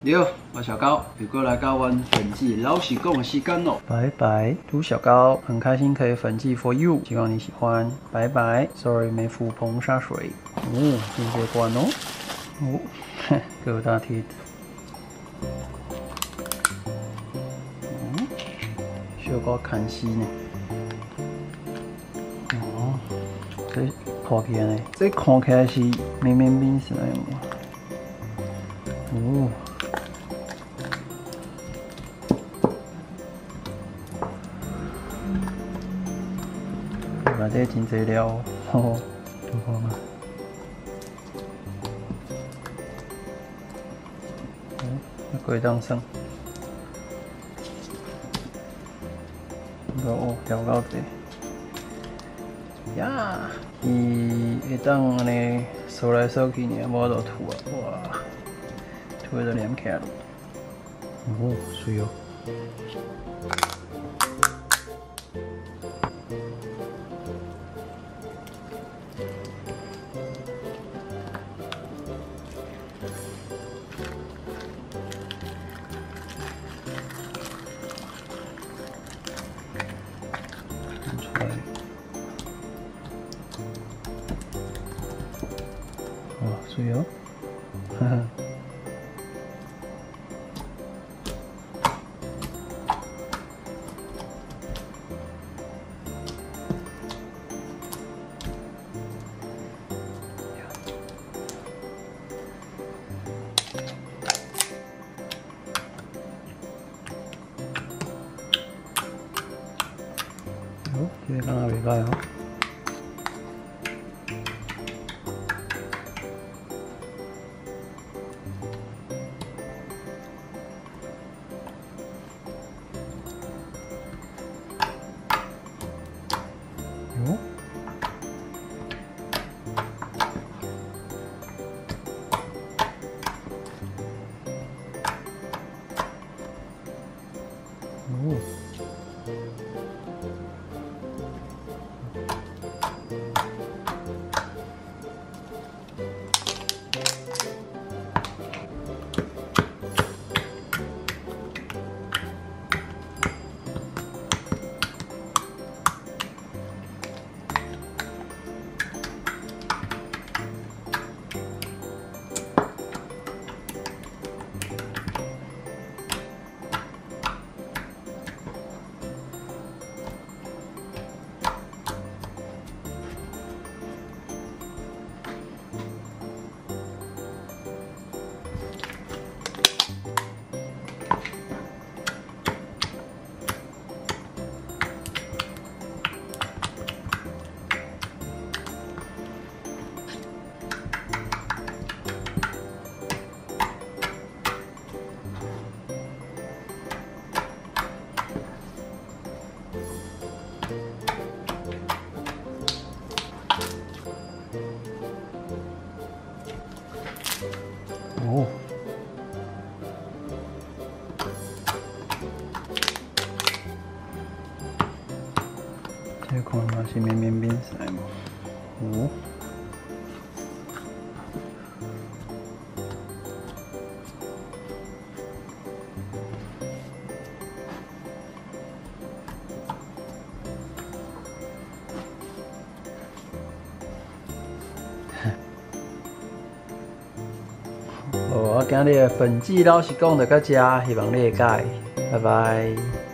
你好，我小高，又过来教阮粉剂老实讲的时间咯。拜拜，猪小高，很开心可以粉剂 for you， 希望你喜欢。拜拜 ，sorry 没敷硼砂水。哦，进阶关哦。哦，各大铁。嗯，小高看死呢。哦，这看起来呢，这看起来是绵绵冰是那样。哦。 内底真侪料，吼，有看吗？几当算？哦，料够济。呀，伊会当安尼扫来扫去呢，无就吐啊！哇，吐就黏起来了。哦，水哦。 哦，水哦，哈哈。哦，这个刚刚袂歹哦。 哟，哦，哦，这看嘛是绵绵冰塞嘛，哦。我今日的粉剂老实讲就到这，希望你会喜欢，拜拜。